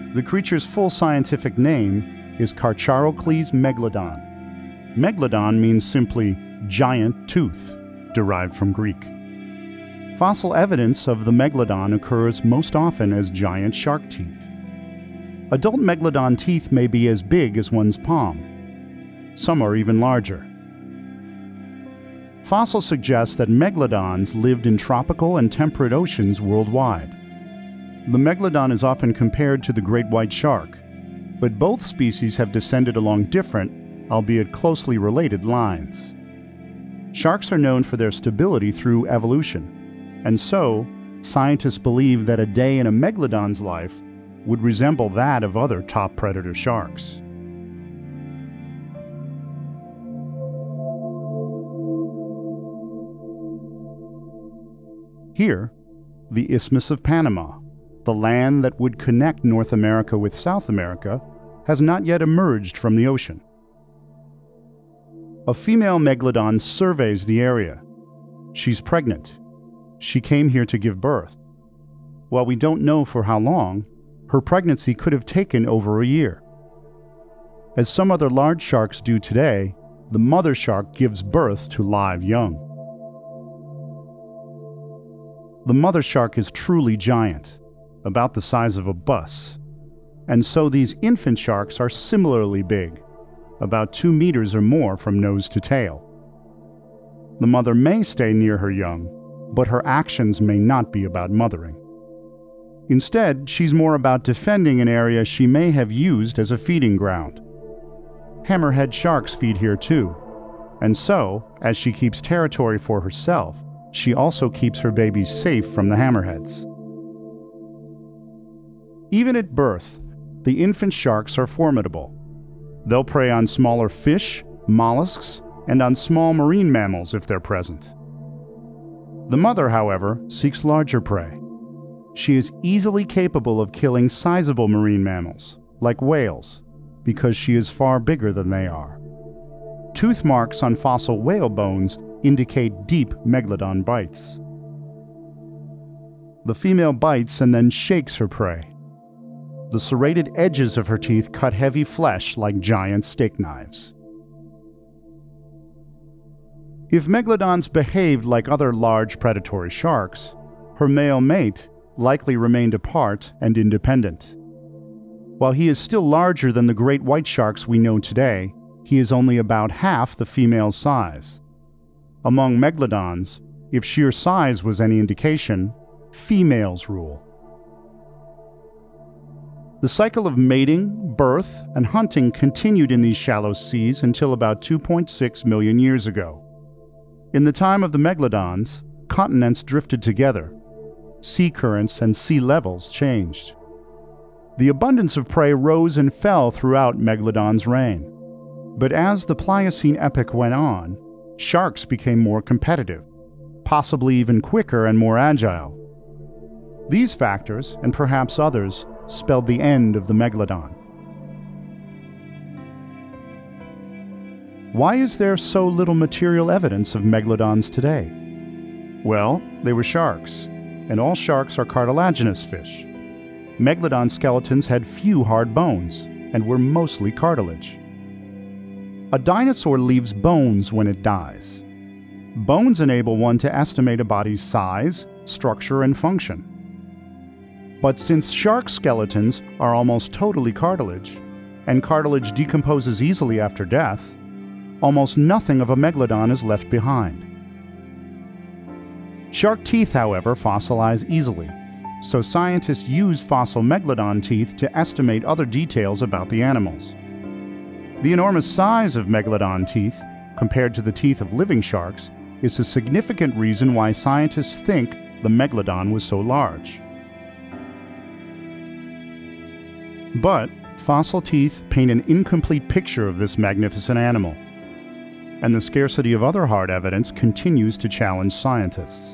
The creature's full scientific name is Carcharocles megalodon. Megalodon means simply giant tooth, derived from Greek. Fossil evidence of the megalodon occurs most often as giant shark teeth. Adult megalodon teeth may be as big as one's palm. Some are even larger. Fossils suggest that megalodons lived in tropical and temperate oceans worldwide. The megalodon is often compared to the great white shark, but both species have descended along different, albeit closely related, lines. Sharks are known for their stability through evolution, and so scientists believe that a day in a megalodon's life would resemble that of other top predator sharks. Here, the Isthmus of Panama, the land that would connect North America with South America, has not yet emerged from the ocean. A female megalodon surveys the area. She's pregnant. She came here to give birth. While we don't know for how long, her pregnancy could have taken over a year. As some other large sharks do today, the mother shark gives birth to live young. The mother shark is truly giant, about the size of a bus, and so these infant sharks are similarly big, about 2 meters or more from nose to tail. The mother may stay near her young, but her actions may not be about mothering. Instead, she's more about defending an area she may have used as a feeding ground. Hammerhead sharks feed here too, and so, as she keeps territory for herself, she also keeps her babies safe from the hammerheads. Even at birth, the infant sharks are formidable. They'll prey on smaller fish, mollusks, and on small marine mammals if they're present. The mother, however, seeks larger prey. She is easily capable of killing sizable marine mammals, like whales, because she is far bigger than they are. Tooth marks on fossil whale bones indicate deep megalodon bites. The female bites and then shakes her prey. The serrated edges of her teeth cut heavy flesh like giant steak knives. If megalodons behaved like other large predatory sharks, her male mate likely remained apart and independent. While he is still larger than the great white sharks we know today, he is only about half the female's size. Among megalodons, if sheer size was any indication, females rule. The cycle of mating, birth, and hunting continued in these shallow seas until about 2.6 million years ago. In the time of the megalodons, continents drifted together. Sea currents and sea levels changed. The abundance of prey rose and fell throughout megalodon's reign. But as the Pliocene epoch went on, sharks became more competitive, possibly even quicker and more agile. These factors, and perhaps others, spelled the end of the megalodon. Why is there so little material evidence of megalodons today? Well, they were sharks, and all sharks are cartilaginous fish. Megalodon skeletons had few hard bones, and were mostly cartilage. A dinosaur leaves bones when it dies. Bones enable one to estimate a body's size, structure, and function. But since shark skeletons are almost totally cartilage, and cartilage decomposes easily after death, almost nothing of a megalodon is left behind. Shark teeth, however, fossilize easily, so scientists use fossil megalodon teeth to estimate other details about the animals. The enormous size of megalodon teeth, compared to the teeth of living sharks, is a significant reason why scientists think the megalodon was so large. But fossil teeth paint an incomplete picture of this magnificent animal, and the scarcity of other hard evidence continues to challenge scientists.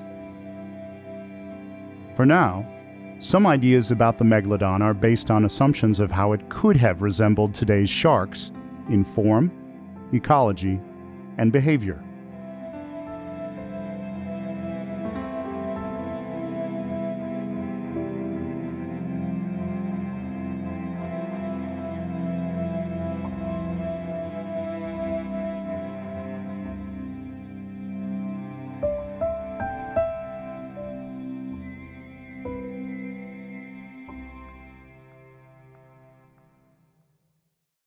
For now, some ideas about the megalodon are based on assumptions of how it could have resembled today's sharks in form, ecology, and behavior.